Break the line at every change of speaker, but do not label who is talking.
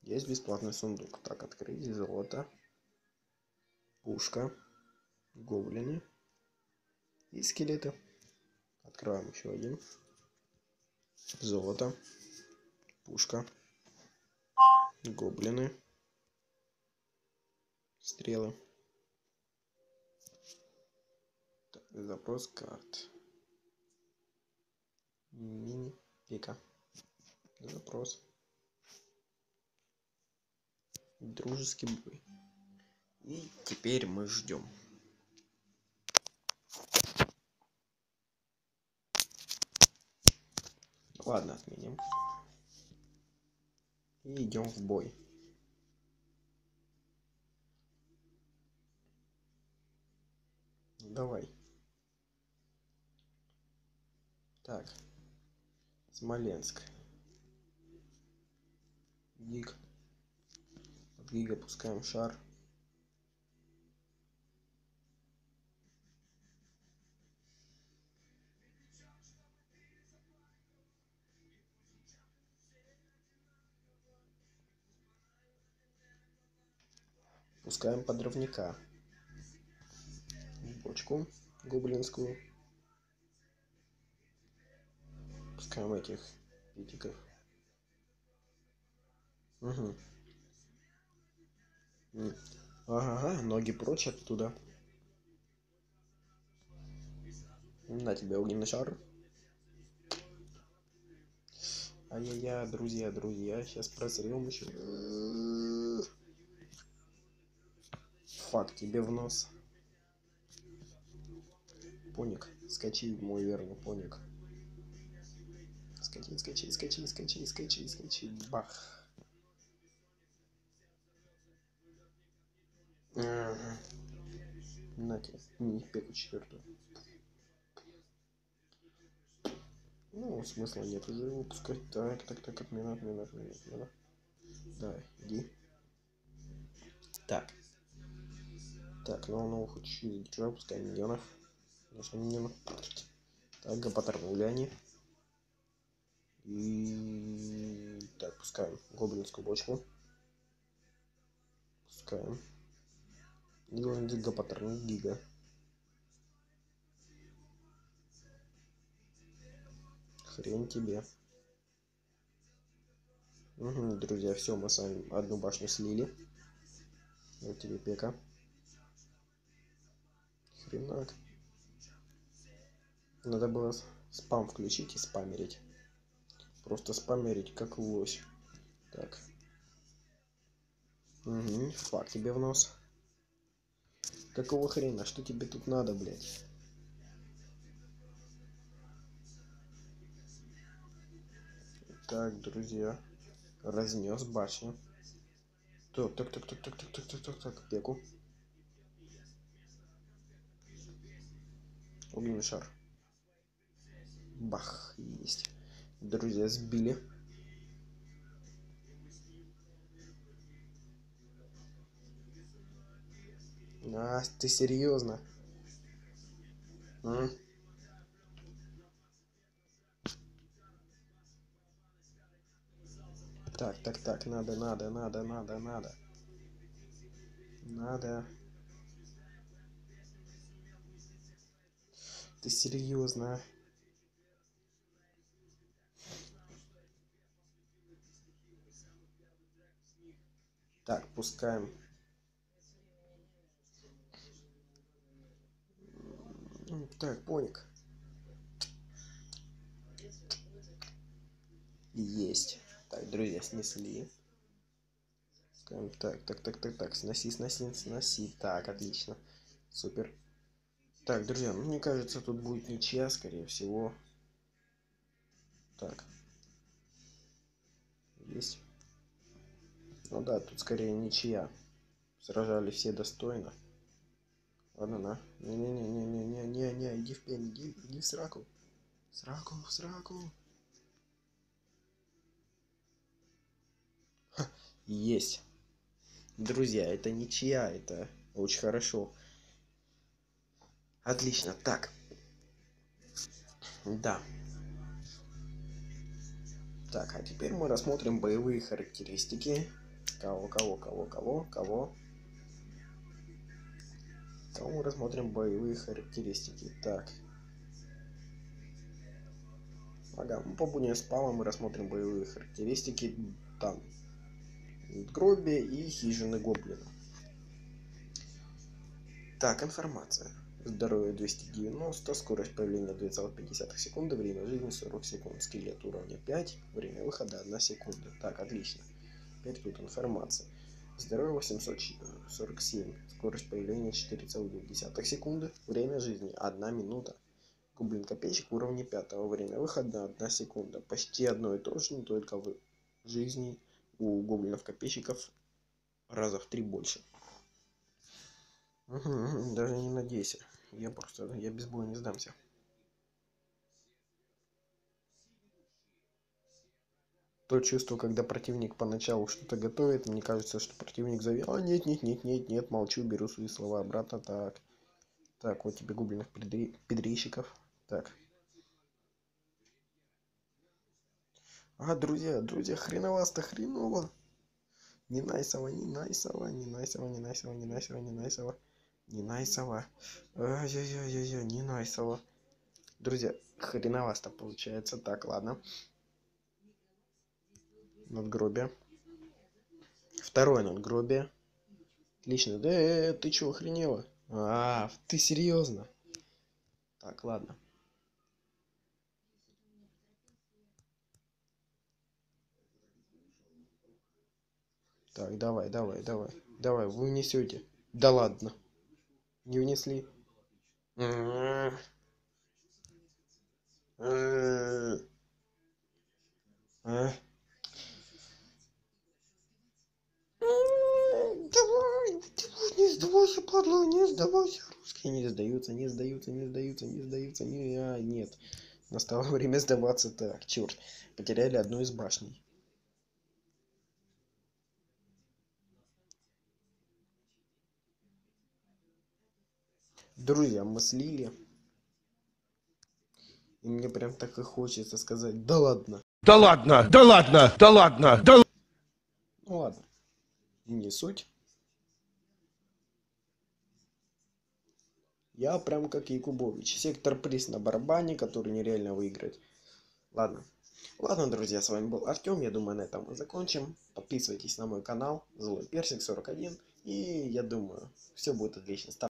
Есть бесплатный сундук. Так, открыть. Золото. Пушка. Гоблины. И скелеты. Открываем еще один. Золото. Пушка. Гоблины. Стрелы. Так, запрос карт. Мини пика. Запрос. Дружеский бой. И теперь мы ждем. Ладно, отменим. И идем в бой. Давай. Так. Смоленск. Гиг. От гига пускаем шар. Пускаем подрывника. Бочку гоблинскую. Пускаем этих питиков. Угу. Ага, ноги прочь оттуда. На тебе огненный шар. Ай-яй-яй, друзья, сейчас прозрем еще. Фак, тебе в нос. Поник, скачи, мой верный поник. Скачи. Бах. Ага. На тебе, не пеку четвертую. Ну, смысла нет уже выпускать. Так, отмена. Давай, иди. Так, ну хоть чуть держал, пускай миньонов. Нужно миньонов. Так, гопоторнули они. И так, пускаем гоблинскую бочку. Пускаем. Не должен быть гопоторнуть гига. Хрень тебе. Угу, друзья, все, мы с вами одну башню слили. Вот тебе пека. Хренак. Надо было спам включить и спамерить. Просто спамерить как лось. Так. Угу, фак тебе в нос. Какого хрена? Что тебе тут надо, блядь? Так, друзья. Разнес башню. Так, пеку. Огненный шар. Бах, есть. Друзья, сбили. А, ты серьезно? Так, надо. Надо. Ты серьезно? Так, пускаем. Так, поник. Есть. Так, друзья, снесли. Так, сноси. Так, отлично. Супер. Так, друзья, ну, мне кажется, тут будет ничья, скорее всего. Так. Есть. Ну да, тут скорее ничья. Сражались все достойно. Ладно, на. Не, иди в пень, иди в сраку. В сраку. Ха, есть. Друзья, это ничья, это очень хорошо. Отлично, так. Да. Так, а теперь мы рассмотрим боевые характеристики Кого? Кого мы рассмотрим боевые характеристики? Так. Ага, по будням спама мы рассмотрим боевые характеристики. Там. Надгробие и хижины гоблина. Так, информация. Здоровье 290, скорость появления 2,5 секунды, время жизни 40 секунд, скелет уровня 5, время выхода 1 секунда. Так, отлично. Теперь тут информация. Здоровье 847, скорость появления 4,1 секунды, время жизни 1 минута. Гоблин-копейщик уровня 5, время выхода 1 секунда. Почти одно и то же, но только в жизни у гоблинов-копейщиков раза в 3 больше. Даже не надейся. Я без боя не сдамся. То чувство, когда противник поначалу что-то готовит, мне кажется, что противник зовет. А, нет, молчу, беру свои слова обратно. Так, вот тебе гоблинных педрищиков. Так. А, друзья, хреново. Не найсово. Ай-яй-яй-яй-яй, не найсово. Друзья, хреновасто получается. Так, ладно. Надгробие. Второе надгробие. Отлично. Да, ты чё, охренела? А, ты серьезно? Так, ладно. Так, давай, вы внесете. Да ладно. Не внесли. Давай, не сдавайся, падла, не сдавайся. Русские не сдаются. Нет. Настало время сдаваться. Так, черт. Потеряли одну из башней. Друзья, мы слили. И мне прям так и хочется сказать: да ладно. Ну ладно. Не суть. Я прям как Якубович. Сектор приз на барабане, который нереально выиграть. Ладно, друзья, с вами был Артем. Я думаю, на этом мы закончим. Подписывайтесь на мой канал Злой Персик 41. И я думаю, все будет отлично.